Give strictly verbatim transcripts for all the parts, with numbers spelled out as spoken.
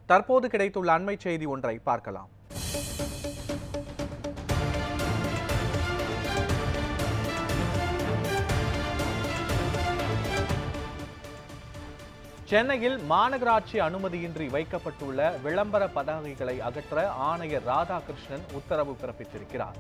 தற்போது கிடைத்துள்ள அண்மை செய்தி ஒன்றை பார்க்கலாம். சென்னையில் மாநகராட்சி அனுமதியின்றி வைக்கப்பட்டுள்ள விளம்பர பதாகைகளை அகற்ற ஆணையர் ராதாகிருஷ்ணன் உத்தரவு பிறப்பித்திருக்கிறார்.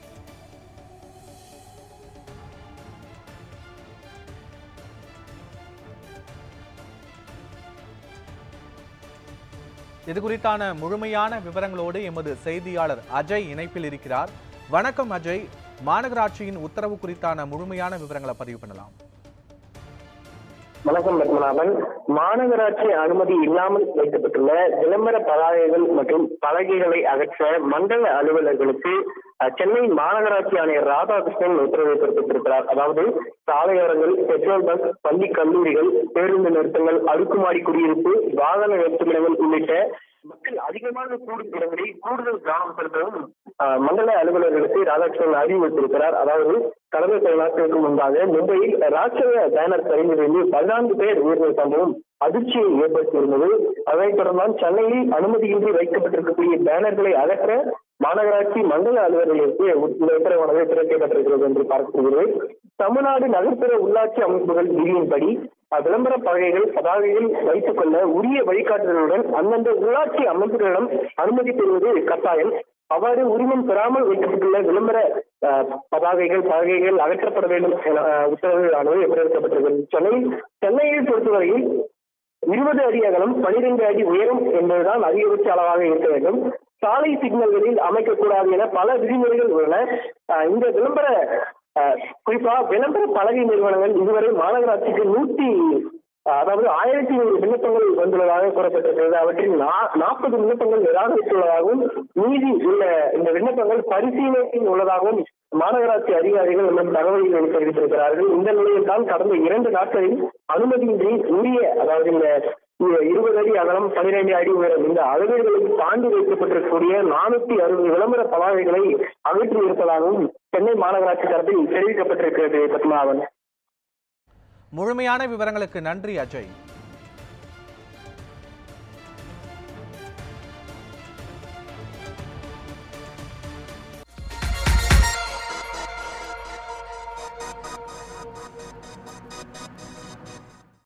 இதுகுறித்தான முழுமையான விவரங்களோடு எமது செய்தியாளர் அஜய் இணைப்பில் இருக்கிறார். வணக்கம் அஜய், மாநகராட்சியின் உத்தரவு குறித்தான முழுமையான விவரங்களை பதிவு பண்ணலாம். வணக்கம் பத்மநாபன். மாநகராட்சி அனுமதி இல்லாமல் வைக்கப்பட்டுள்ள விளம்பர பதாகைகள் மற்றும் பலகைகளை அகற்ற மண்டல அலுவலர்களுக்கு சென்னை மாநகராட்சி ஆணையர் ராதாகிருஷ்ணன் உத்தரவு பிறப்பித்திருக்கிறார். அதாவது சாலையோரங்கள், பெட்ரோல் பங்க், பள்ளி கல்லூரிகள், பேருந்து நிறுத்தங்கள், அடுக்குமாடி குடியிருப்பு, வாகன நிறுத்துமிடங்கள் உள்ளிட்ட மக்கள் அதிகமாக கூடும் இடங்களில் கூடுதல் கவனம் செலுத்தவும் மண்டல அலுவலர்களுக்கு ராதாகிருஷ்ணன் அறிவுறுத்தியிருக்கிறார். அதாவது கடந்த சில நாட்களுக்கு முன்பாக மும்பையில் ராட்சத பேனர் சரிந்திருந்து பதினான்கு பேர் உயிரிழந்த சம்பவம் அதிர்ச்சியை ஏற்படுத்தியிருந்தது. அதைத் தொடர்ந்தான் சென்னையில் அனுமதியின்றி வைக்கப்பட்டிருக்கக்கூடிய பேனர்களை அகற்ற மாநகராட்சி மண்டல அலுவலர்களுக்கு இந்த உத்தரவானது பிறப்பிக்கப்பட்டிருக்கிறது என்று பார்க்கப்படுகிறது. தமிழ்நாடு நகர்ப்புற உள்ளாட்சி அமைப்புகள் விதியின்படி விளம்பர பலகைகள் பதாகைகள் வைத்துக் கொள்ள உரிய வழிகாட்டுதலுடன் அந்தந்த உள்ளாட்சி அமைப்புகளிடம் அனுமதி பெறுவது கட்டாயம். அவ்வாறு உரிமம் பெறாமல் வைக்கப்பட்டுள்ள விளம்பர பதாகைகள் பலகைகள் அகற்றப்பட வேண்டும் என உத்தரவானது பிறப்பிக்கப்பட்டிருக்கிறது. சென்னையில் சென்னையை பொறுத்தவரையில் இருபது அடி அகலம், பனிரெண்டு அடி உயரம் என்பதுதான் அதிகபட்ச அளவாக இருக்க வேண்டும். சாலை சிக்னல்களில் அமைக்கக்கூடாது என பல விதிமுறைகள் உள்ளன. இந்த விளம்பர குறிப்பா விளம்பர பலகை நிறுவனங்கள் இதுவரை மாநகராட்சிக்கு நூத்தி அதாவது ஆயிரத்தி நூறு விண்ணப்பங்கள் வந்துள்ளதாக கூறப்பட்டிருக்கிறது. அவற்றில் நாற்பது விண்ணப்பங்கள் நிராகரித்துள்ளதாகவும் மீதி உள்ள இந்த விண்ணப்பங்கள் பரிசீலனையில் உள்ளதாகவும் மாநகராட்சி அதிகாரிகள் நம்முடைய தகவல்கள் தெரிவித்திருக்கிறார்கள். இந்த நிலையில் தான் கடந்த இரண்டு நாட்களில் அனுமதியின்றி உரிய அதாவது இந்த இருபது அடி அகலம், பனிரெண்டு அடி உயரம் இந்த அளவீடுகளை தாண்டி வைக்கப்பட்டிருக்கக்கூடிய நானூத்தி அறுபது விளம்பர பதாகைகளை அகற்றி இருப்பதாகவும் சென்னை மாநகராட்சி தரப்பில் தெரிவிக்கப்பட்டிருக்கிறது. பத்மநாபன், முழுமையான விவரங்களுக்கு நன்றி அஜய்.